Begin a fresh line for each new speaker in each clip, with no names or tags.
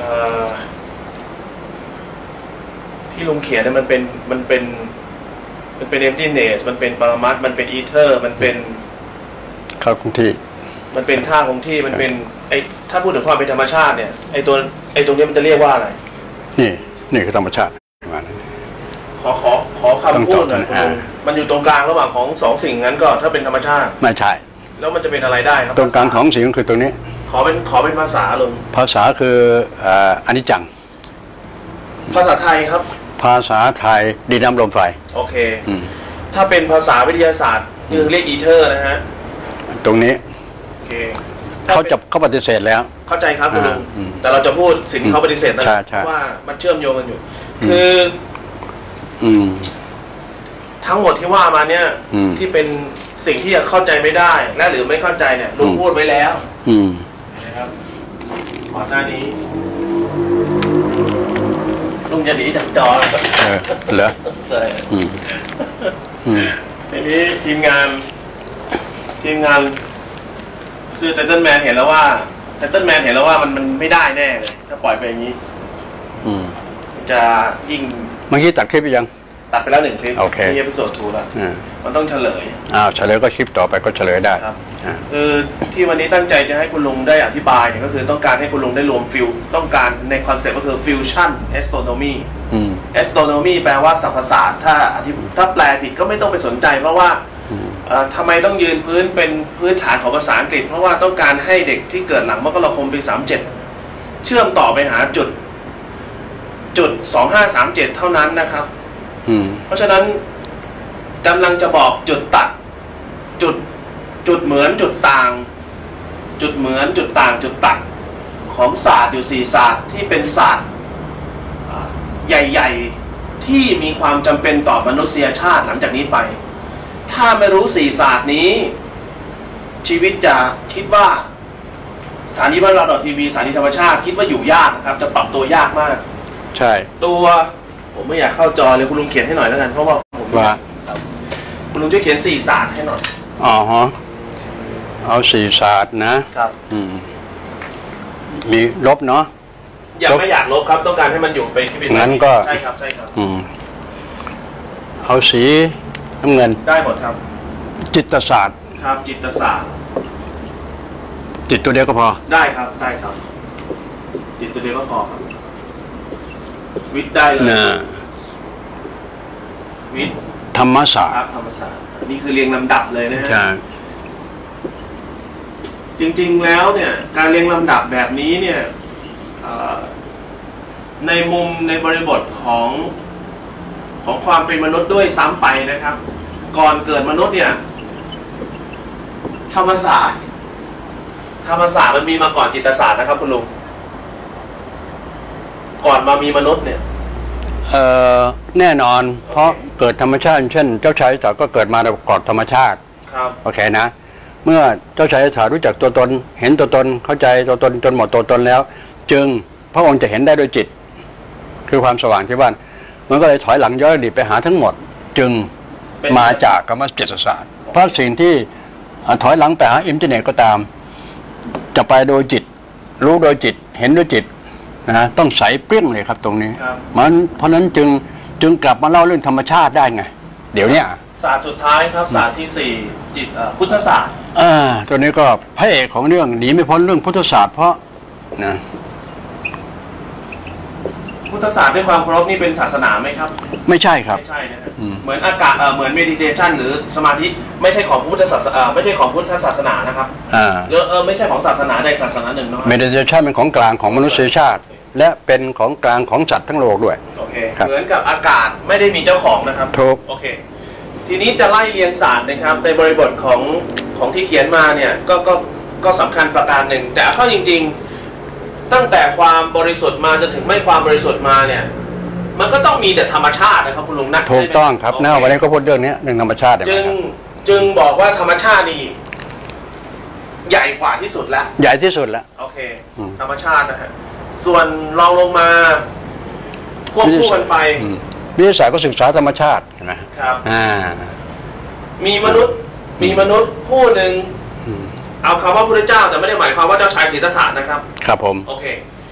ที่ลุงเขียนเนี่ยมันเป็นemptiness มันเป็นปรมัตถ์มันเป็นอีเทอร์มันเป็น
ค่าคงที่
มันเป็นค่าคงที่มันเป็นไอถ้าพูดถึงความเป็นธรรมชาติเนี่ยไอตรงนี้มันจะเรียกว่าอะไร
นี่คือธรรมชาติ
ขอคำพูดหน่อยมันอยู่ตรงกลางระหว่างของสองสิ่งนั้นก็ถ้าเป็นธรรมชาติ
ไม่ใช่
แล้วมันจะเป็นอะไรได้ครับ
ตรงกลางของสิ่งก็คือตรงนี้
ขอเป็นภาษาลุง
ภาษาคืออนิจจัง
ภาษาไทยครับ
ภาษาไทยดินน้ำลมไฟ
โอเคถ้าเป็นภาษาวิทยาศาสตร์คือเรียกอีเทอร์นะฮะ
ตรงนี้
โอเค
เขาปฏิเสธแล้ว
เข้าใจครับคุณลุงแต่เราจะพูดสิ่งที่เขาปฏิเสธนะว่ามันเชื่อมโยงกันอยู่คือทั้งหมดที่ว่ามาเนี่ยที่เป็นสิ่งที่เข้าใจไม่ได้และหรือไม่เข้าใจเนี่ยลุงพูดไว้แล้วนะครับก่อนหน้านี้ลุงจะหนีจากจอ
เหรอ
ใช่ทีนี้ทีมงานคือไทเทิลแมนเห็นแล้วว่ามันไม่ได้แน่เลยถ้าปล่อยไปอย่างนี้จะยิ่ง
เมื่อกี้ตัดคลิปไปยัง
ตัดไปแล้ว1 คลิปที่เอพิโซด 2แล้วมันต้องเฉลย
เฉลยก็คลิปต่อไปก็เฉลยได้
ครับคือที่วันนี้ตั้งใจจะให้คุณลุงได้อธิบายเนี่ยก็คือต้องการให้คุณลุงได้รวมต้องการในคอนเซ็ปต์ก็คือ fusion astronomy astronomy แปลว่าสรรพศาสตร์ถ้าแปลผิดก็ไม่ต้องไปสนใจเพราะว่าทำไมต้องยืนเป็นพื้นฐานของภาษาอังกฤษเพราะว่าต้องการให้เด็กที่เกิดหลังมกราคมปี37เชื่อมต่อไปหาจุด2537เท่านั้นนะครับเพราะฉะนั้นกำลังจะบอกจุดตัดจุดเหมือนจุดต่างจุดเหมือนจุดต่างจุดตัดของศาสตร์อยู่4ศาสตร์ที่เป็นศาสตร์ใหญ่ๆที่มีความจำเป็นต่อมนุษยชาติหลังจากนี้ไปถ้าไม่รู้4ศาสตร์นี้ชีวิตจะคิดว่าสถานีบ้านเราทีวีสถานีธรรมชาติคิดว่าอยู่ยากครับจะปรับตัวยากมาก
ใช่
ตัวผมไม่อยากเข้าจอเลยคุณลุงเขียนให้หน่อยแล้วกันเพราะว่าผมว่าคุณลุงช่วยเขียน4ศาสตร์ให้หน่อย
เอา4ศาสตร์นะครับมีลบเนาะ
ไม่อยากลบครับต้องการให้มันอยู่ไปที่เป็น
งั้นก็
ใช่ครับ
เอาสีน้ำเงิน
ได้หมดครับ
จิตศาสตร์
ครับจิตศาสตร์
จิตตัวเดียวก็พอ
ได้ครับจิตตัวเดียวก็พอครับวิทย์ได้เลยวิทย์
ธรรมศาสตร์
นี่คือเรียงลำดับเลยนะฮะจริงๆแล้วเนี่ยการเรียงลำดับแบบนี้เนี่ยในบริบทของความเป็นมนุษย์ด้วยซ้ำไปนะครับก่อนเกิดมนุษย์เนี่ยธรรมศาสตร์มันมีมาก่อนจิตศาสตร์นะครับคุณลุงก่อนมามีมนุษย์เนี่ย
แน่นอนเพราะเกิดธรรมชาติเช่นเจ้าชายศาสตร์ก็เกิดมาในก่อนธรรมชาติ
ครับ
โอเคนะเมื่อเจ้าชายศาสตร์รู้จักตัวตนเห็นตัวตนเข้าใจตัวตนจนหมดตัวตนแล้วจึงพระองค์จะเห็นได้โดยจิตคือความสว่างที่ว่ามันก็เลยถอยหลังย้อนอดีตไปหาทั้งหมดจึงมาจากคำว่าจิตศาสตร์เพราะสิ่งที่ถอยหลังไปหาอิมเทอร์เน็ตก็ตามจะไปโดยจิตรู้โดยจิตเห็นด้วยจิตนะต้องใสเปรี้ยงเลยครับตรงนี้เพราะนั้นจึงกลับมาเล่าเรื่องธรรมชาติได้ไงเดี๋ยวนี้
ศาสตร์สุดท้ายครับศาสตร์ที่4จิตพุทธศาสตร์
ตัวนี้ก็พระเอกของเรื่องหนีไม่พ้นเรื่องพุทธศาสตร์เพราะนะ
พุทธศาสตร์ด้วยความเคารพนี่เป็นศาสนาไหมครับ
ไม่ใช่ครับ
ไม่ใช่นะเหมือนอากาศเหมือนเมดิเทชันหรือสมาธิไม่ใช่ของพุทธศาสนาไม่ใช่ของพุทธศาสนานะครับไม่ใช่ของศาสนาใดศาสนาหนึ่งนะ
เมดิเทชันเป็นของกลางของมนุษยชาติและเป็นของกลางของสัตว์ทั้งโลกด้วย
โอเคเหมือนกับอากาศไม่ได้มีเจ้าของนะครับ
ถูก
โอเคทีนี้จะไล่เรียงศาสตร์นะครับในบริบทของที่เขียนมาเนี่ยก็สำคัญประการหนึ่งแต่เข้าจริงๆตั้งแต่ความบริสุทธิ์มาจนถึงไม่ความบริสุทธิ์มาเนี่ยมันก็ต้องมีแต่ธรรมชาตินะครับคุณลุงนัก
ถูกต้องครับวันนี้ก็พูดเรื่องนี้เรื่องธรรมชาติ
จึงบอกว่าธรรมชาตินี่ใหญ่กว่าที่สุดแล้ว
ใหญ่ที่สุดแล้ว
โอเคธรรมชาตินะฮะส่วนรองลงมาควบคู่กันไป
วิทยาศาสตร์ก็ศึกษาธรรมชาติ
นะครับมีมนุษย์ผู้หนึ่งเอาคำว่าพระพุทธเจ้าแต่ไม่ได้หมายความว่าเจ้าชายสิทธัตถะนะครับ
ครับผม
โอเค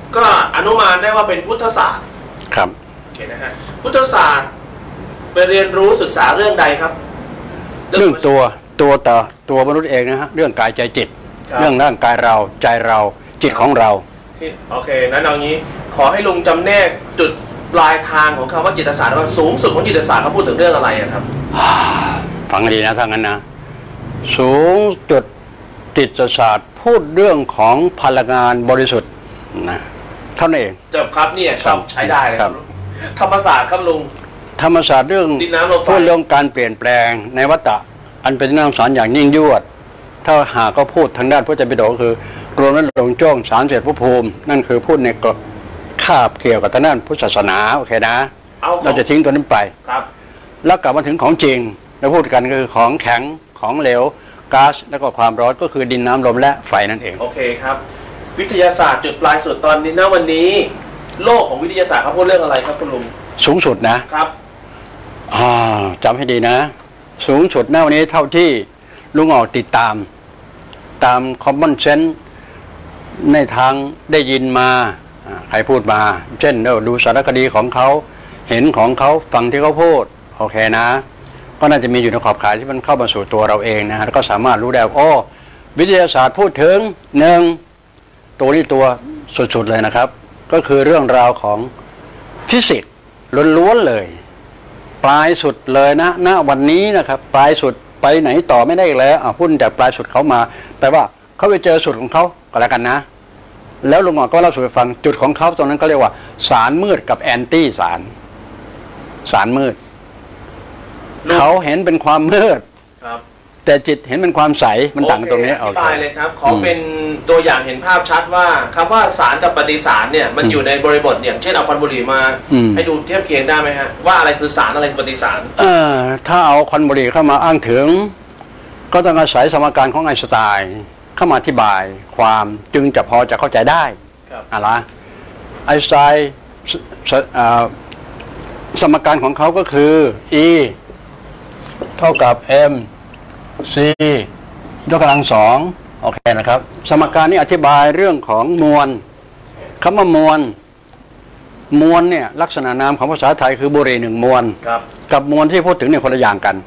ก็อนุมานได้ว่าเป็นพุทธศาสตร์
ครับ
โอเคนะฮะพุทธศาสตร์ไปเรียนรู้ศึกษาเรื่องใดครับ
เรื่องตัวมนุษย์เองนะฮะเรื่องกายใจจิตเรื่องร่างกายเราใจเราจิตของเรา
โอเคนั้นเอางี้ขอให้ลุงจำแนกจุดปลายทางของคำว่าจิตศาสตร์ว่าสูงสุดของจิตศาสตร์เขาพูดถึงเรื่องอะไรครับ
ฟังดีนะถ้างั้นนะสูงจุดจิตศาสตร์พูดเรื่องของพลังงานบริสุทธิ์นะเท่านั้นเอง
จบครับเนี่ยชอบใช้ได้เลยครับธรรมศาสตร์ครับลุง
ธรรมศาสตร์เรื่องพูดเรื่องการเปลี่ยนแปลงในวัฏฏะอันเป็นน้ำสารอย่างยิ่งยวดถ้าหากก็พูดทางด้านพระเจ้าปิฎกคือ รวมนั้นหลงจ้องสารเสด็จพระภูมินั่นคือพูดในกฎคาบเกี่ยวกับทางด้านพุทธศาสนาโอเคนะเราจะทิ้งตัวนั้นไป
ครับ
แล้วกลับมาถึงของจริงเราพูดกันก็คือของแข็งของเหลวก๊าซแล้วก็ความร้อนก็คือดินน้ำลมและไฟนั่นเอง
โอเคครับวิทยาศาสตร์จุดปลายสุดตอนนี้ณวันนี้โลกของวิทยาศาสตร์เขาพูดเรื่องอะไรครับคุณลุง
สูงสุดนะครับจำให้ดีนะสูงสุดณวันนี้เท่าที่ลุงออกติดตามcommon sense ในทางได้ยินมาใครพูดมาเช่นดูสารคดีของเขาเห็นของเขาฟังที่เขาพูดโอเคนะก็น่าจะมีอยู่ในขอบข่ายที่มันเข้ามาสู่ตัวเราเองนะฮะแล้วก็สามารถรู้ได้วิทยาศาสตร์พูดถึงหนึ่งตัวนี้ตัวสุดๆเลยนะครับก็คือเรื่องราวของฟิสิกส์ล้วนๆเลยปลายสุดเลยนะณวันนี้นะครับปลายสุดไปไหนต่อไม่ได้อีกแล้วพูดจากปลายสุดเขามาแปลว่าเขาไปเจอสุดของเขาก็แล้วกันนะแล้วลุงหมอก็เล่าสู่ฟังจุดของเขาตรงนั้นก็เรียกว่าสารมืดกับแอนตี้สารมืดเขาเห็นเป็นความมืดแต่จิตเห็นเป็นความใสมันต่างตรงนี้
อธิบายเลยครับขอเป็นตัวอย่างเห็นภาพชัดว่าคำว่าสารกับปฏิสารเนี่ยมันอยู่ในบริบทอย่างเช่นเอาควันบุหรี่มาให้ดูเทียบเคียงได้ไหมฮะว่าอะไรคือสารอะไรคือปฏิสาร
ถ้าเอาควันบุหรี่เข้ามาอ้างถึงก็ต้องอาศัยสมการของไอน์สไตน์เข้ามาอธิบายความจึงจะพอจะเข้าใจได้อะไรไอน์สไตน์สมการของเขาก็คือ E เท่ากับ m c ยกกำลัง2โอเคนะครับสมการนี้อธิบายเรื่องของมวลคำว่ามวลเนี่ยลักษณะนามของภาษาไทยคือบุหรี่1มวลกับมวลที่พูดถึงเนี่ยคนละอย่างกัน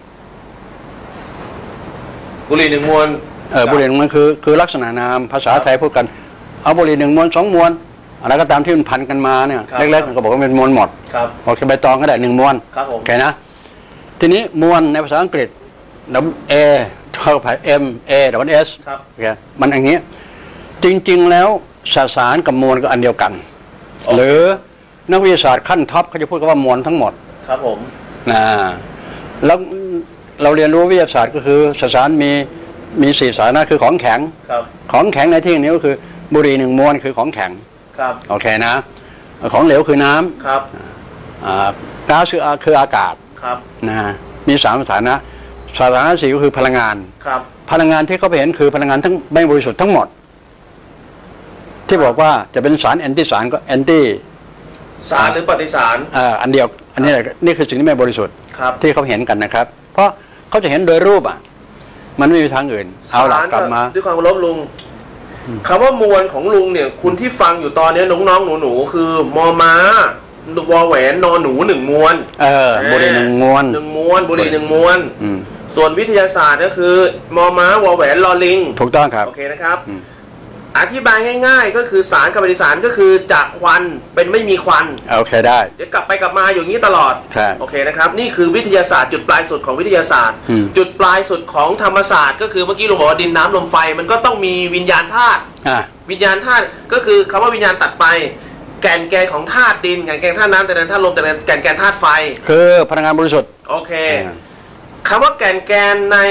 บุหรี่1มวล
บุหรี่1มวลคือลักษณะนามภาษาไทยพูดกันเอาบุหรี่1มวล2มวลอะไรก็ตามที่มันพันกันมาเนี่ยเล็กๆก็บอกว่าเป็นมวลหมดโอเคใบตองก็ได้1มวลโอเคนะทีนี้มวลในภาษาอังกฤษA เท่ากับ M A S มันอย่างนี้จริงๆแล้วสารกับมวลก็อันเดียวกันหรือนักวิทยาศาสตร์ขั้นท็อปเขาจะพูดว่ามวลทั้งหมด
ครับผม
แล้วเราเรียนรู้วิทยาศาสตร์ก็คือสารมี4สารนะคือของแข็งของแข็งในที่นี้ก็คือบุหรี่1มวลคือของแข็งโอเคนะของเหลวคือน้ำก๊าซคืออากาศนะมี3สถานะสถานะ4ก็คือพลังงานพลังงานที่เขาไปเห็นคือพลังงานทั้งไม่บริสุทธิ์ทั้งหมดที่บอกว่าจะเป็นสารแอนตี้สารก็แอนตี้
สารหรือปฏิสาร
อันเดียวอันนี้นี่คือสิ่งที่ไม่บริสุทธิ์ที่เขาเห็นกันนะครับเพราะเขาจะเห็นโดยรูปมันไม่มีทางอื่นเอาหลักกลับมา
ด้วยความเคารพลุงคำว่ามวลของลุงเนี่ยคุณที่ฟังอยู่ตอนนี้น้องๆหนูๆคือมอม้าวอแหวนนอหนู1มวล
บุหรี่1มวล
บุหรี่1มวลส่วนวิทยาศาสตร์ก็คือมอม้าวอแหวนลอลิง
ถูกต้องครับ
โอเคนะครับอธิบายง่ายๆก็คือสารกับปฏิสารก็คือจากควันเป็นไม่มีควัน
โอเคได้
เดี๋ยวกลับไปกลับมาอย่างนี้ตลอดโอเคนะครับนี่คือวิทยาศาสตร์จุดปลายสุดของวิทยาศาสตร์จุดปลายสุดของธรรมศาสตร์ก็คือเมื่อกี้ลุงบอกว่าดินน้ำลมไฟมันก็ต้องมีวิญญาณธาตุวิญญาณธาตุก็คือคำว่าวิญญาณตัดไปแก่นแกนของธาตุดินแก่นแกนธาตุน้ำแต่แกนธาตุลมแต่แก่นแกนธาตุไฟ
คือพลังงานบริสุทธิ์
โอเคคำว่าแก่นแกนใน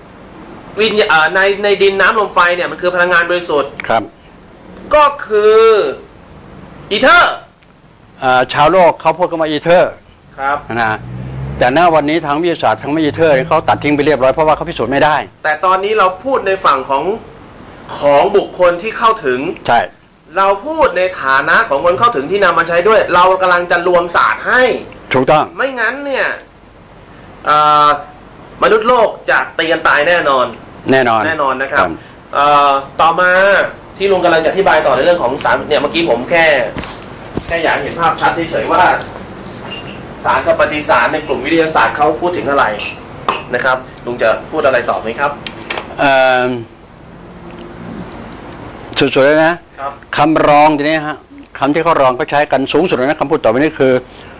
ในดินน้ำลมไฟเนี่ยมันคือพลังงานบริสุทธิ์
ครับ
ก็คืออีเทอร์
ชาวโลกเขาพูดกันว่าอีเทอร์
ครับ
นะแต่ณวันนี้ทางวิทยาศาสตร์ทางไม่อีเทอร์เขาตัดทิ้งไปเรียบร้อยเพราะว่าเขาพิสูจน์ไม่ได้
แต่ตอนนี้เราพูดในฝั่งของบุคคลที่เข้าถึง
ใช่
เราพูดในฐานะของคนเข้าถึงที่นำมาใช้ด้วยเรากำลังจะรวมศาสตร์ให้
ถูกต้อง
ไม่งั้นเนี่ยมนุษย์โลกจะตีกันตายแน่นอนนะครับต่อมาที่ลุงกำลังจะอธิบายต่อในเรื่องของสารเนี่ยเมื่อกี้ผมแค่อยากเห็นภาพชัดเฉยๆว่าสารกับปฏิสารในกลุ่มวิทยาศาสตร์เขาพูดถึงอะไรนะครับลุงจะพูดอะไรต่อไหมครับ
สุดๆเลยนะครับคำรองทีนี้ฮะคำที่เขารองเขาใช้กันสูงสุดเลยนะคำพูดต่อไปนี้คือ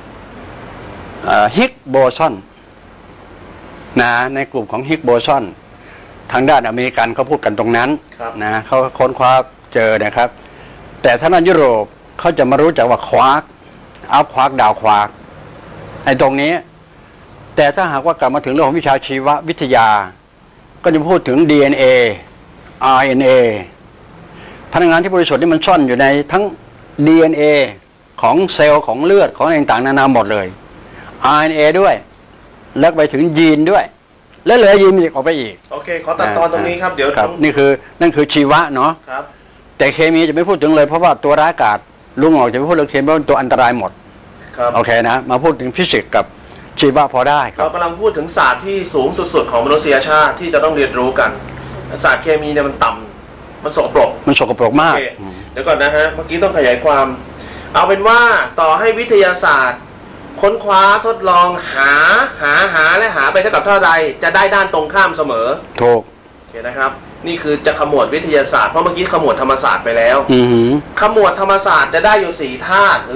ฮิกโบซอนนะในกลุ่มของฮิกโบซอนทางด้านอเมริกันเขาพูดกันตรงนั้นนะเขาค้นคว้าเจอนะครับแต่ถ้าด้านยุโรปเขาจะมารู้จักว่าควาร์กอัลควาร์กดาวควาร์กไอ้ตรงนี้แต่ถ้าหากว่ากลับมาถึงเรื่องของวิชาชีววิทยาก็จะพูดถึง DNA RNA พลังงานที่บริสุทธิ์นี่มันซ่อนอยู่ในทั้ง DNA ของเซลล์ของเลือดของต่างๆนานาหมดเลย RNA ด้วยแล้วไปถึงยีนด้วยแล้วเหลือยีนออกไปอีก
โอเคขอตัดตอนตรงนี้ครับเดี๋ยว
นั่นคือชีวะเนาะแต่เคมีจะไม่พูดถึงเลยเพราะว่าตัวร้ายกาจลุงออกจะไม่พูดเรื่องเคมีเพราะตัวอันตรายหมดโอเคนะมาพูดถึงฟิสิกส์กับชีวะพอได้
เรากำลังพูดถึงศาสตร์ที่สูงสุดๆของมนุษยชาติที่จะต้องเรียนรู้กันศาสตร์เคมีเนี่ยมันต่ำมันสกปรก
มาก
เดี๋ยวก่อนนะฮะเมื่อกี้ต้องขยายความเอาเป็นว่าต่อให้วิทยาศาสตร์ค้นคว้าทดลองหาและหาไปเท่ากับเท่าใดจะได้ด้านตรงข้ามเสมอ
ถูก
โอเคนะครับนี่คือจะขมวดวิทยาศาสตร์เพราะเมื่อกี้ขมวดธรรมศาสตร์ไปแล้วขมวดธรรมศาสตร์จะได้อยู่4ธาตุหรือ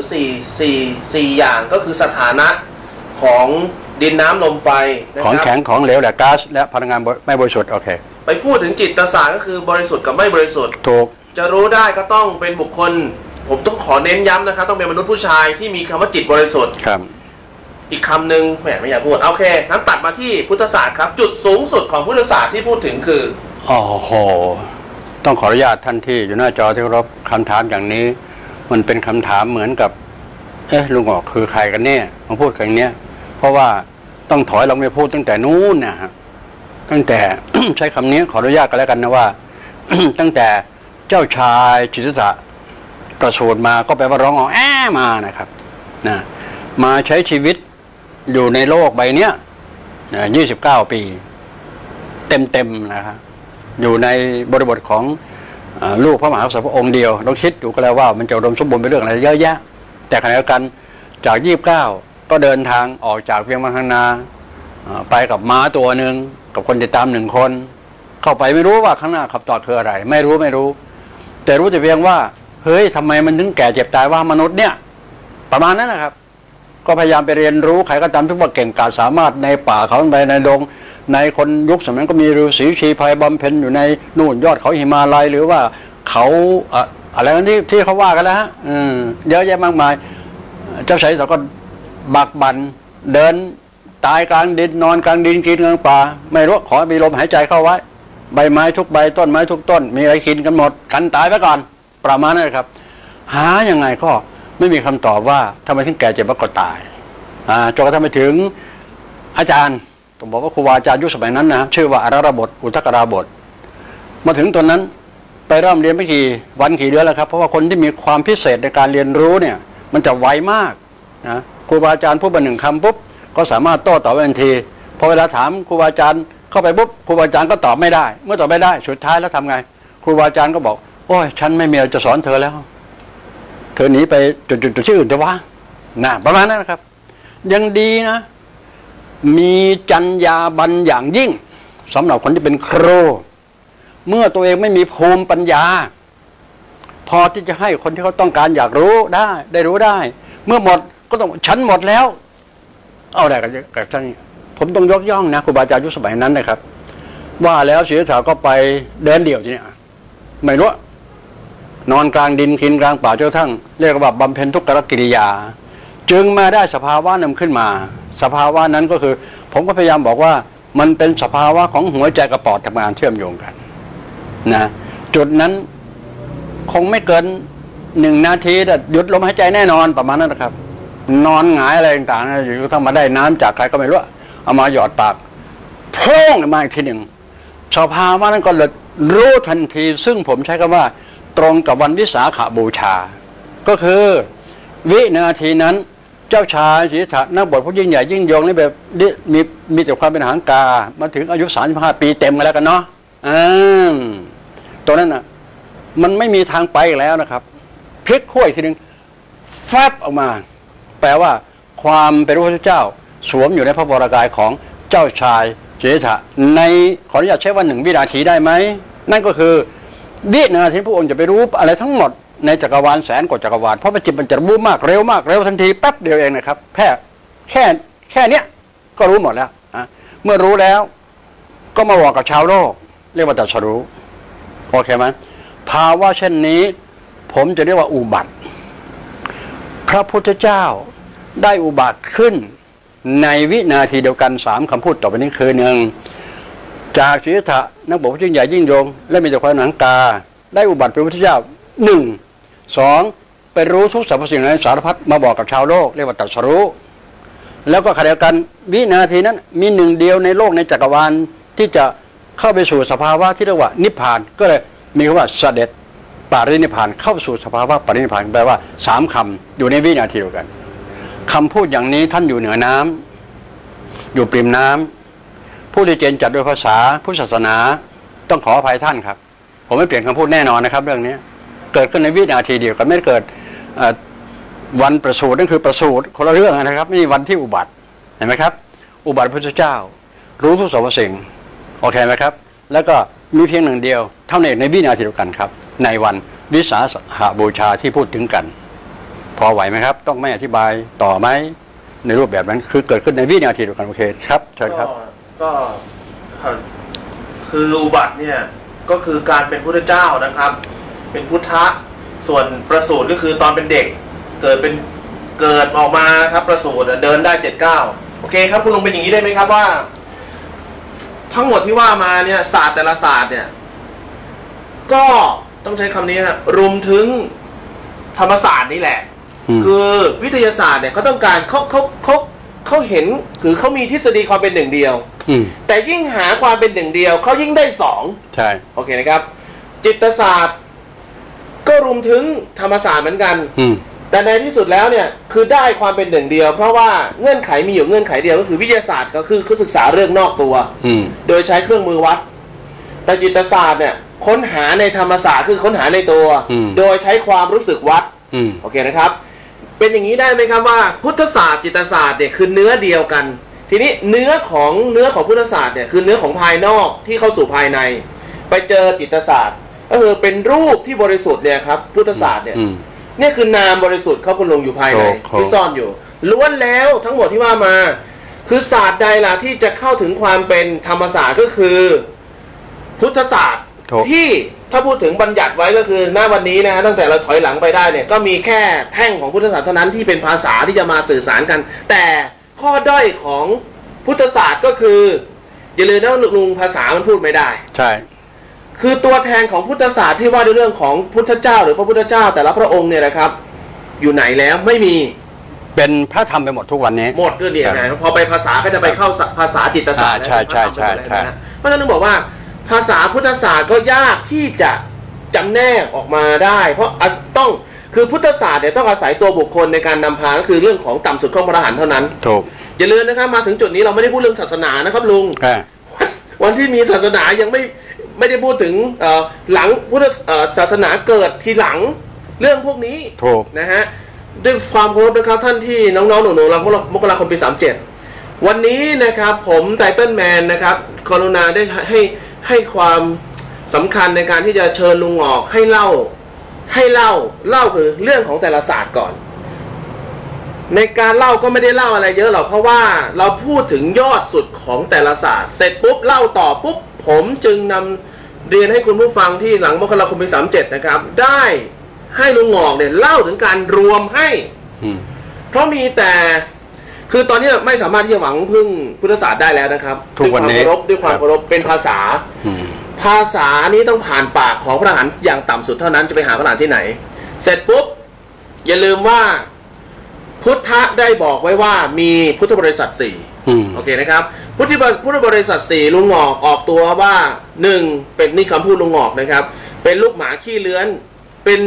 4อย่างก็คือสถานะของดินน้ำลมไฟ
ของแข็งของเหลวและก๊าซและพลังงานไม่บริสุทธิ์โอเค
ไปพูดถึงจิตศาสตร์ก็คือบริสุทธิ์กับไม่บริสุทธิ์
ถูก
จะรู้ได้ก็ต้องเป็นบุคคลผมต้องขอเน้นย้ำนะครับต้องเป็นมนุษย์ผู้ชายที่มีคำว่าจิตบริสุทธิ์
ครับ
อีกคำหนึ่งแหมไม่อยากพูดโอเคนั้นตัดมาที่พุทธศาสตร์ครับจุดสูงสุดของพุทธศาสตร์ที่พูดถึงคือ
โอ้โหต้องขออนุญาตท่านที่อยู่หน้าจอที่เคารพคำถามอย่างนี้มันเป็นคำถามเหมือนกับลุงออกคือใครกันเนี่ยมาพูดกันเนี้ยเพราะว่าต้องถอยเราไม่พูดตั้งแต่นู้นนะฮะตั้งแต่ ใช้คำนี้ขออนุญาตกันแล้วกันนะว่า ตั้งแต่เจ้าชายจิตตะประสูติมาก็แปลว่าร้องอ๋อแอมานะครับนะมาใช้ชีวิตอยู่ในโลกใบเนี้ย29 ปีเต็มนะครับอยู่ในบริบทของลูกพระมหากษัตริย์พระองค์เดียวเราคิดดูก็แล้วว่ามันจะอุดมสมบูรณ์ไปเรื่องอะไรเยอะแยะแต่ขณะเดียวกันจาก29ก็เดินทางออกจากเวียงมังคณาไปกับม้าตัวหนึ่งกับคนติดตาม1 คนเข้าไปไม่รู้ว่าข้างหน้าขับต่อคืออะไรไม่รู้แต่รู้แต่เพียงว่าเฮ้ยทำไมมันถึงแก่เจ็บตายว่ามนุษย์เนี่ยประมาณนั้นนะครับก็พยายามไปเรียนรู้ใครก็ตามที่ว่าเก่งกาจสามารถในป่าเขาไปในดงในคนยุคสมัยนั้นก็มีฤาษีชีพายบำเพ็ญอยู่ในนู่นยอดเขาหิมาลัยหรือว่าเขาอะไรนั่นที่เขาว่ากันแล้วฮะเยอะแยะมากมายเจ้าชายสาวก็บักบั่นเดินตายกลางดินนอนกลางดินกินกลางป่าไม่รู้ขอมีลมหายใจเข้าไว้ใบไม้ทุกใบต้นไม้ทุกต้นมีอะไรกินกันหมดกันตายไปก่อนประมาณนั้นครับหายังไงก็ไม่มีคำตอบว่าทำไมถึงแก่เจ็บแล้วก็ตายจนกระทั่งไปถึงอาจารย์ต้องบอกว่าครูบาอาจารย์ยุคสมัยนั้นนะชื่อว่าอรรถบทอุทกราบทมาถึงตอนนั้นไปเริ่มเรียนไม่กี่วันกี่เดือนแล้วครับเพราะว่าคนที่มีความพิเศษในการเรียนรู้เนี่ยมันจะไวมากนะครูบาอาจารย์พูดไป1 คำปุ๊บก็สามารถโต้ตอบทันทีพอเวลาถามครูบาอาจารย์เข้าไปปุ๊บครูบาอาจารย์ก็ตอบไม่ได้เมื่อตอบไม่ได้สุดท้ายแล้วทำไงครูบาอาจารย์ก็บอกโอ้ยฉันไม่มีอะไรจะสอนเธอแล้วเธอหนีไปจุดชื่ออื่นจะว่านะประมาณนั้นนะครับยังดีนะมีจรรยาบรรณอย่างยิ่งสำหรับคนที่เป็นครูเมื่อตัวเองไม่มีภูมิปัญญาพอที่จะให้คนที่เขาต้องการอยากรู้ได้รู้ได้เมื่อหมดก็ต้องฉันหมดแล้วเอาได้กับท่านผมต้องยกย่องนะครูบาอาจารย์ยุคสมัยนั้นนะครับว่าแล้วศิริษฐาก็ไปเดินเดี่ยวทีนี้ไม่รู้นอนกลางดินกินกลางป่าจนกระทั่งเรียกว่าบำเพ็ญทุกขกิริยาจึงมาได้สภาวะนั้นขึ้นมาสภาวะนั้นก็คือผมก็พยายามบอกว่ามันเป็นสภาวะของหัวใจกับปอดทำงานเชื่อมโยงกันนะจุดนั้นคงไม่เกิน1 นาทีแต่หยุดลมหายใจแน่นอนประมาณนั้นนะครับนอนหงายอะไรต่างๆนะอยู่ก็ต้องมาได้น้ำจากใครก็ไม่รู้เอามาหยอดปากโพ่งมาอีกทีหนึ่งสภาวะนั้นก็เลยรู้ทันทีซึ่งผมใช้คำว่าตรงกับวันวิสาขบูชาก็คือวินาทีนั้นเจ้าชายศิริษฐะนักบวชผู้ยิ่งใหญ่ยิ่งยงนี่แบบมีแต่ความเป็นหางกามาถึงอายุ35 ปีเต็มกันแล้วกันเนาะตรงนั้นน่ะมันไม่มีทางไปอีกแล้วนะครับพลิกขั้วอีกทีนึงแฟบออกมาแปลว่าความเป็นพระพุทธเจ้าสวมอยู่ในพระวรากายของเจ้าชายสิทธัตถะในขออนุญาตใช้ว่า1 วินาทีได้ไหมนั่นก็คือวินาทีพระองค์จะไปรู้อะไรทั้งหมดในจักรวาลแสนกว่าจักรวาลเพราะว่าจิตมันจะรู้มากเร็วมากเร็วทันทีแป๊บเดียวเองนะครับแค่เนี้ยก็รู้หมดแล้วเมื่อรู้แล้วก็มาบอกกับชาวโลกเรียกว่าตรัสรู้โอเคไหมภาวะเช่นนี้ผมจะเรียกว่าอุบัติพระพุทธเจ้าได้อุบัติขึ้นในวินาทีเดียวกัน3 คำพูดต่อไปนี้คือ1จากสิทธัตถะนักบวชยิ่งใหญ่ยิ่งยงและมีแต่ความหนังกาได้อุบัติเป็นพระพุทธเจ้า1 2ไปรู้ทุกสรรพสิ่งในสารพัดมาบอกกับชาวโลกเรียกว่าตรัสรู้แล้วก็ขณะเดียวกันวินาทีนั้นมี1 เดียวในโลกในจักรวาลที่จะเข้าไปสู่สภาวะที่เรียกว่านิพพานก็เลยมีคำว่าเสด็จปรินิพพานเข้าสู่สภาวะปรินิพพานแปลว่า3 คำอยู่ในวินาทีเดียวกันคำพูดอย่างนี้ท่านอยู่เหนือน้ำอยู่ปริมน้ำผู้ที่เจนจัดด้วยภาษาพุทธศาสนาต้องขออภัยท่านครับผมไม่เปลี่ยนคำพูดแน่นอนนะครับเรื่องนี้เกิดขึ้นในวินาทีเดียวกันไม่เกิดวันประสูตินั่นคือประสูติคนละเรื่องนะครับนี่วันที่อุบัติเห็นไหมครับอุบัติพระพุทธเจ้ารู้ทุกสรรพสิ่งโอเคไหมครับแล้วก็มีเพียง1 เดียวเท่านั้นในวินาทีเดียวกันครับในวันวิสาขบูชาที่พูดถึงกันพอไหวไหมครับต้องไม่อธิบายต่อไหมในรูปแบบนั้นคือเกิดขึ้นในวินาทีเดียวกันโอเคครับเชิญครับ
ก็คืออุบัติเนี่ยก็คือการเป็นพุทธเจ้านะครับเป็นพุทธะส่วนประสูติก็คือตอนเป็นเด็กเกิดออกมาครับประสูติเดินได้7-9โอเคครับคุณลุงเป็นอย่างนี้ได้ไหมครับว่าทั้งหมดที่ว่ามาเนี่ยศาสตร์แต่ละศาสตร์เนี่ยก็ต้องใช้คำนี้ครับรวมถึงธรรมศาสตร์นี่แหละคือวิทยาศาสตร์เนี่ยเขาต้องการเขาเห็นคือเขามีทฤษฎีความเป็น1 เดียวแต่ยิ่งหาความเป็น1 เดียวเขายิ่งได้2ใช่โอเคนะครับจิตศาสตร์ก็รวมถึงธรรมศาสตร์เหมือนกันแต่ในที่สุดแล้วเนี่ยคือได้ความเป็น1 เดียวเพราะว่าเงื่อนไขมีอยู่เงื่อนไขเดียวก็คือวิทยาศาสตร์ก็คือเขาศึกษาเรื่องนอกตัวโดยใช้เครื่องมือวัดแต่จิตศาสตร์เนี่ยค้นหาในธรรมศาสตร์คือค้นหาในตัวโดยใช้ความรู้สึกวัดโอเคนะครับเป็นอย่างนี้ได้ไหมครับว่าพุทธศาสตร์จิตศาสตร์เนี่ยคือเนื้อเดียวกันทีนี้เนื้อของพุทธศาสตร์เนี่ยคือเนื้อของภายนอกที่เข้าสู่ภายในไปเจอจิตศาสตร์ก็คือเป็นรูปที่บริสุทธิ์เนี่ยครับพุทธศาสตร์เนี่ยนี่คือนามบริสุทธิ์เขาคุณลงอยู่ภายในที่ซ่อนอยู่ล้วนแล้วทั้งหมดที่ว่ามาคือศาสตร์ใดล่ะที่จะเข้าถึงความเป็นธรรมศาสตร์ก็คือพุทธศาสตร์ที่ถ้าพูดถึงบัญญัติไว้ก็คือหน้าวันนี้นะฮะตั้งแต่เราถอยหลังไปได้เนี่ยก็มีแค่แท่งของพุทธศาสตร์เท่านั้นที่เป็นภาษาที่จะมาสื่อสารกันแต่ข้อด้อยของพุทธศาสตร์ก็คืออย่าลืมนะลุงภาษามันพูดไม่ได้ใช่คือตัวแทนของพุทธศาสตร์ที่ว่าด้วยเรื่องของพุทธเจ้าหรือพระพุทธเจ้าแต่ละพระองค์เนี่ยนะครับอยู่ไหนแล้วไม่มีเป็นพระธรรมไปหมดทุกวันนี้หมดเรื่องเดียวนะพอไปภาษาก็จะไปเข้าภาษาจิตศาสตร์ใช่เพราะฉะนั้นต้องบอกว่าภาษาพุทธศาสตร์ก็ยากที่จะจำแนกออกมาได้เพราะต้องคือพุทธศาสตร์เนี่ยต้องอาศัยตัวบุคคลในการนำพาก็คือเรื่องของต่ำสุดของพระอรหันต์เท่านั้นถูกอย่าลืมนะครับมาถึงจุดนี้เราไม่ได้พูดเรื่องศาสนานะครับลุงวันที่มีศาสนายังไม่ได้พูดถึงหลังพุทธศาสนาเกิดทีหลังเรื่องพวกนี้ถูกนะฮะด้วยความเคารพนะครับท่านที่น้องๆหนูๆเรามกราคมปี37วันนี้นะครับผมไตเติ้ลแมนนะครับกรุณาได้ให้ความสำคัญในการที่จะเชิญลุงออกให้เล่าคือเรื่องของแต่ละศาสตร์ก่อนในการเล่าก็ไม่ได้เล่าอะไรเยอะหรอกเพราะว่าเราพูดถึงยอดสุดของแต่ละศาสตร์เสร็จปุ๊บเล่าต่อปุ๊บผมจึงนำเรียนให้คุณผู้ฟังที่หลังมกราคมปี37นะครับได้ให้ลุงงอกเนี่ยเล่าถึงการรวมให้เพราะมีแต่คือตอนนี้ไม่สามารถที่จะหวังพึ่งพุทธศาสตร์ได้แล้วนะครับด้วยความเคารพเป็นภาษานี้ต้องผ่านปากของพระอรหันต์อย่างต่ำสุดเท่านั้นจะไปหาพระอรหันต์ที่ไหนเสร็จปุ๊บอย่าลืมว่าพุทธะได้บอกไว้ว่ามีพุทธบริษัท4โอเคนะครับพุทธบริษัท4ลุงงอกออกตัวว่า1เป็นนี่คำพูดลุงงอกนะครับเป็นลูกหมาขี้เลื้อนเป็น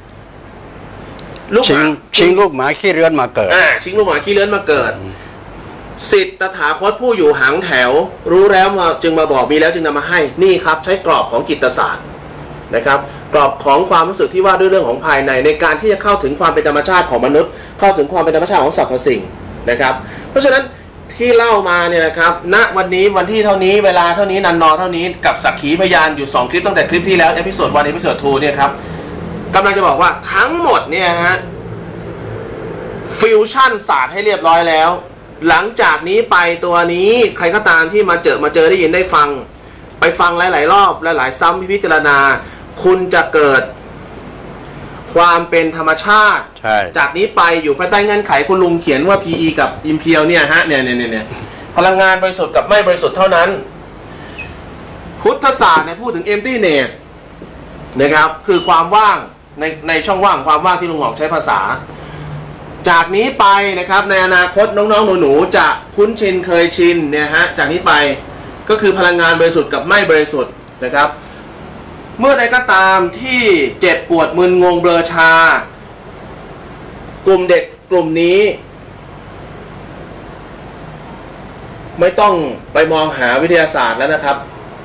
ชิงลูกหมาขี้เลื้อนมาเกิดชิงลูกหมาขี้เลื้อนมาเกิดสิทธิ์ตถาคตผู้อยู่หางแถวรู้แล้วจึงมาบอกมีแล้วจึงนำมาให้นี่ครับใช้กรอบของจิตศาสตร์นะครับกรอบของความรู้สึกที่ว่าด้วยเรื่องของภายในในการที่จะเข้าถึงความเป็นธรรมชาติของมนุษย์เข้าถึงความเป็นธรรมชาติของสรรพสิ่งนะครับเพราะฉะนั้นที่เล่ามาเนี่ยนะครับณวันนี้วันที่เท่านี้เวลาเท่านี้นันนอเท่านี้กับสักขีพยานอยู่2คลิปตั้งแต่คลิปที่แล้วเอพิโซด1เอพิโซด2เนี่ยครับกำลังจะบอกว่าทั้งหมดเนี่ยฮะฟิวชั่นศาสตร์ให้เรียบร้อยแล้วหลังจากนี้ไปตัวนี้ใครก็ตามที่มาเจอได้ยินได้ฟังไปฟังหลายๆรอบและหลายซ้ำพิจารณาคุณจะเกิดความเป็นธรรมชาติจากนี้ไปอยู่ภายใต้เงื่อนไขคุณลุงเขียนว่า PE กับ Impure เนี่ยฮะเนี่ยพลังงานบริสุทธิ์กับไม่บริสุทธิ์เท่านั้นพุทธศาสตร์เนี่ยพูดถึง emptiness นะครับคือความว่างในช่องว่างความว่างที่ลุงหงอกใช้ภาษาจากนี้ไปนะครับในอนาคตน้องๆหนูๆจะคุ้นชินเคยชินเนี่ยฮะจากนี้ไปก็คือพลังงานบริสุทธิ์กับไม่บริสุทธิ์นะครับเมื่อใดก็ตามที่เจ็บปวดมึนงงเบลอชากลุ่มเด็กกลุ่มนี้ไม่ต้องไปมองหาวิทยาศาสตร์แล้วนะครับ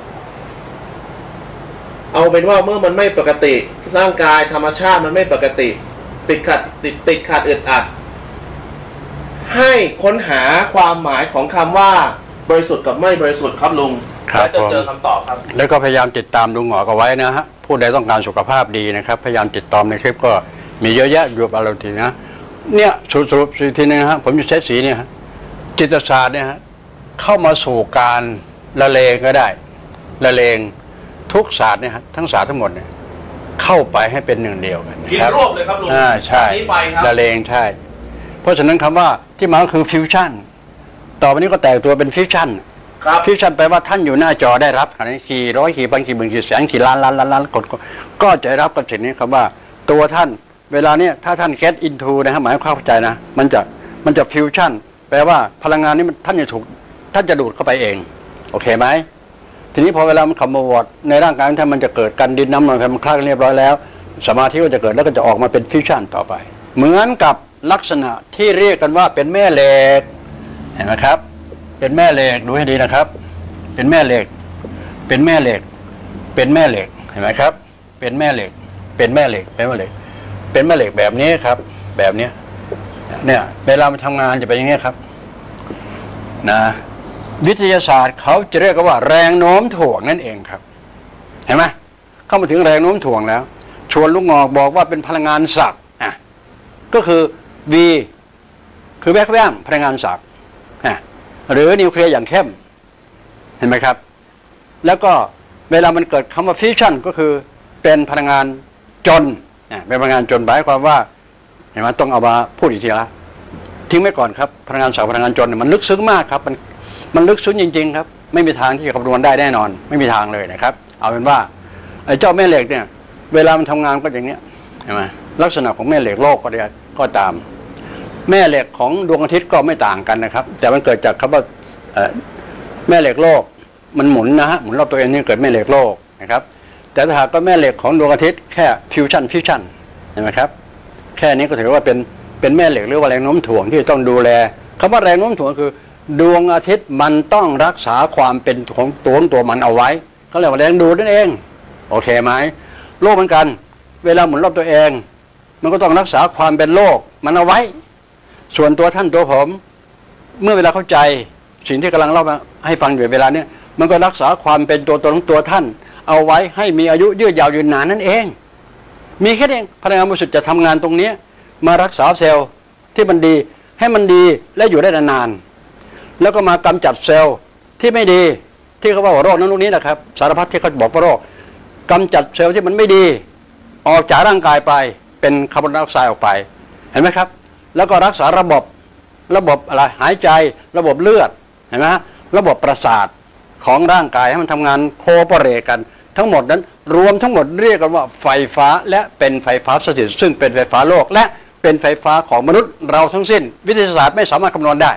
เอาเป็นว่าเมื่อมันไม่ปกติร่างกายธรรมชาติมันไม่ปกติติดขัดอึดอัดให้ค้นหาความหมายของคำว่าบริสุทธิ์กับไม่บริสุทธิ์ครับลุงแล้วจะเจอคำตอบครับ
แล้วก็พยายามติดตามลุงหงอกเอาไว้นะฮะผู้ใดต้องการสุขภาพดีนะครับพยายามติดตามในคลิปก็มีเยอะแยะอยู่บางทีนะเนี่ยสรุปทีนึงนะฮะผมจะใช้สีเนี่ยฮะจิตศาสตร์เนี่ยฮะเข้ามาสู่การละเลงก็ได้ละเลงทุกศาสตร์เนี่ยฮะทั้งศาสตร์ทั้งหมดเนี่ยเข้าไปให้เป็นหนึ่งเดียวกัน
กินรวบเลยครับลุง
ใช่ละเลงใช่เพราะฉะนั้นคำว่าที่มาก็คือฟิวชั่นต่อไปนี้ก็แตกตัวเป็นฟิวชั่นฟิวชั่นแปลว่าท่านอยู่หน้าจอได้รับขนาดนี้กี่ร้อยกี่พันกี่หมื่นกี่แสนกี่ล้านกดก็จะรับกับสิ่งนี้คำว่าตัวท่านเวลาเนี้ยถ้าท่าน get into นะครับหมายความเข้าใจนะมันจะฟิวชั่นแปลว่าพลังงานนี้ท่านจะดูดเข้าไปเองโอเคไหมทีนี้พอเวลามันคำวอดในร่างกายท่านมันจะเกิดการดินน้ำลมมันคลายกันเรียบร้อยแล้วสมาธิก็จะเกิดแล้วก็จะออกมาเป็นฟิวชั่นต่อไปเหมือนกับลักษณะที่เรียกกันว่าเป็นแม่เหล็กเห็นไหมครับเป็นแม่เหล็กดูให้ดีนะครับเป็นแม่เหล็กเป็นแม่เหล็กเป็นแม่เหล็กเห็นไหมครับเป็นแม่เหล็กเป็นแม่เหล็กเป็นแม่เหล็กเป็นแม่เหล็กแบบนี้ครับแบบนี้เนี่ยเวลามันทำงานจะเป็นอย่างนี้ครับนะวิทยาศาสตร์เขาจะเรียกว่าแรงโน้มถ่วงนั่นเองครับเห็นไหมเข้ามาถึงแรงโน้มถ่วงแล้วชวนลูกงอกบอกว่าเป็นพลังงานศักดิ์ก็คือ V คือแวกแว่งพลังงานศักดิ์หรือนิวเคลียร์อย่างเข้มเห็นไหมครับแล้วก็เวลามันเกิดคำว่าฟิวชั่นก็คือเป็นพลังงานจนเป็นพลังงานจนหมายความว่าเห็นไหมต้องเอามาพูดอีกทีละทิ้งไว้ก่อนครับพลังงานศักดิ์พลังงานจนมันลึกซึ้งมากครับมันลึกซึ้งจริงๆครับไม่มีทางที่จะคำนวณได้แน่นอนไม่มีทางเลยนะครับเอาเป็นว่าไอ้เจ้าแม่เหล็กเนี่ยเวลามันทำงานก็อย่างเนี้ยเห็นไหมลักษณะของแม่เหล็กโลกก็ตามแม่เหล็กของดวงอาทิตย์ก็ไม่ต่างกันนะครับแต่มันเกิดจากคำว่าแม่เหล็กโลกมันหมุนนะฮะหมุนรอบตัวเองนี่เกิดแม่เหล็กโลกนะครับแต่ถ้าหากก็แม่เหล็กของดวงอาทิตย์แค่ฟิวชั่นเห็นไหมครับแค่นี้ก็ถือว่าเป็นแม่เหล็กหรือว่าแรงโน้มถ่วงที่ต้องดูแลคำว่าแรงโน้มถ่วงคือดวงอาทิตย์มันต้องรักษาความเป็นของตัวมันเอาไว้เขาเรียกว่าแรงดูดนั่นเองโอเคไหมโลกเหมือนกันเวลาหมุนรอบตัวเองมันก็ต้องรักษาความเป็นโลกมันเอาไว้ส่วนตัวท่านตัวผมเมื่อเวลาเข้าใจสิ่งที่กำลังเล่าให้ฟังอยู่เวลาเนี้ยมันก็รักษาความเป็นตัวตนของตัวท่านเอาไว้ให้มีอายุยืดยาวยืนนานนั่นเองมีแค่นี้พลังงานบริสุทธิ์จะทำงานตรงนี้มารักษาเซลล์ที่มันดีให้มันดีและอยู่ได้นานๆแล้วก็มากำจัดเซลล์ที่ไม่ดีที่เขาว่าโรคนั้นโรคนี้นะครับสารพัดที่เขาบอกว่าโรคกำจัดเซลล์ที่มันไม่ดีออกจากร่างกายไปเป็นคาร์บอนไดออกไซด์ออกไปเห็นไหมครับแล้วก็รักษาระบบอะไรหายใจระบบเลือดเห็นไหมระบบประสาทของร่างกายให้มันทำงานโคโปเรตกันทั้งหมดนั้นรวมทั้งหมดเรียกกันว่าไฟฟ้าและเป็นไฟฟ้าสถิตซึ่งเป็นไฟฟ้าโลกและเป็นไฟฟ้าของมนุษย์เราทั้งสิ้นวิทยาศาสตร์ไม่สามารถคำนวณได้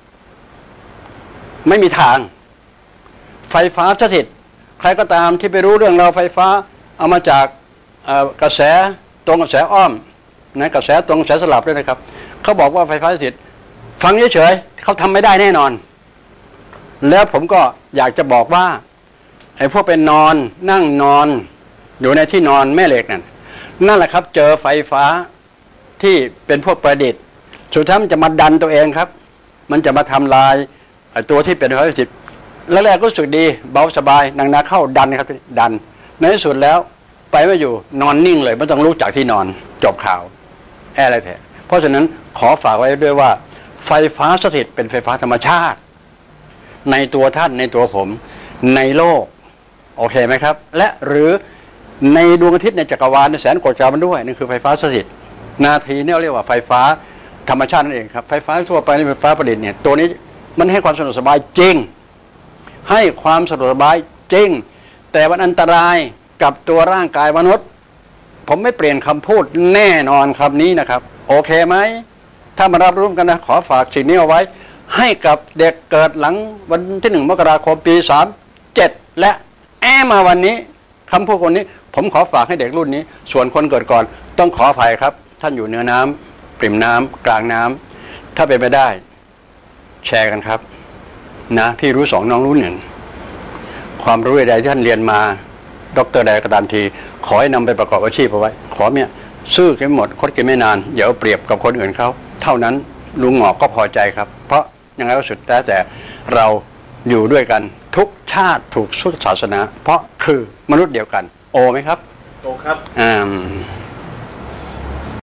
ไม่มีทางไฟฟ้าสถิตใครก็ตามที่ไปรู้เรื่องเราไฟฟ้าเอามาจากกระแสตรงกระแสอ้อมนะกระแสตรงกระแสสลับด้วยนะครับเขาบอกว่าไฟฟ้าสถิตฟังเฉยๆเขาทำไม่ได้แน่นอนแล้วผมก็อยากจะบอกว่าไอ้พวกเป็นนอนนั่งนอนอยู่ในที่นอนแม่เหล็กนั่นแหละครับเจอไฟฟ้าที่เป็นพวกประดิษฐ์สุดท้ายมันจะมาดันตัวเองครับมันจะมาทำลายตัวที่เป็นไฟฟ้าประดิษฐ์แล้วแรกก็รู้สึกดีเบาสบายนางเข้าดันครับดันในที่สุดแล้วไปไม่อยู่นอนนิ่งเลยไม่ต้องลุกจากที่นอนจบข่าวอะไรแท้เพราะฉะนั้นขอฝากไว้ด้วยว่าไฟฟ้าสถิตเป็นไฟฟ้าธรรมชาติในตัวท่านในตัวผมในโลกโอเคไหมครับและหรือในดวงอาทิตย์ในจักรวาลในแสนโกฏจักรวาลด้วยนี่คือไฟฟ้าสถิตนาทีนี่เรียกว่าไฟฟ้าธรรมชาตินั่นเองครับไฟฟ้าทั่วไปในไฟฟ้าประดิษฐ์เนี่ยตัวนี้มันให้ความสะดวกสบายจริงให้ความสะดวกสบายจริงแต่มันอันตรายกับตัวร่างกายมนุษย์ผมไม่เปลี่ยนคำพูดแน่นอนคำนี้นะครับโอเคไหมถ้ามารับรู้กันนะขอฝากสิ่งนี้เอาไว้ให้กับเด็กเกิดหลังวันที่1 มกราคมปี37และมาวันนี้คำพูดคนนี้ผมขอฝากให้เด็กรุ่นนี้ส่วนคนเกิดก่อนต้องขออภัยครับท่านอยู่เหนือน้ำปริ่มน้ำกลางน้ำถ้าเป็นไปได้แชร์กันครับนะพี่รู้2น้องรู้1ความรู้ใดที่ท่านเรียนมาด็อกเตอร์ใดก็ตามทีขอให้นำไปประกอบอาชีพเอาไว้ขอเนี่ยซื่อกันหมดคดกันไม่นานอย่าเอาเปรียบกับคนอื่นเขาเท่านั้นลุงหงอกก็พอใจครับเพราะยังไงก็สุดแต่เราอยู่ด้วยกันทุกชาติถูกทุกศาสนาเพราะคือมนุษย์เดียวกันโอไหมครับ
โอครับ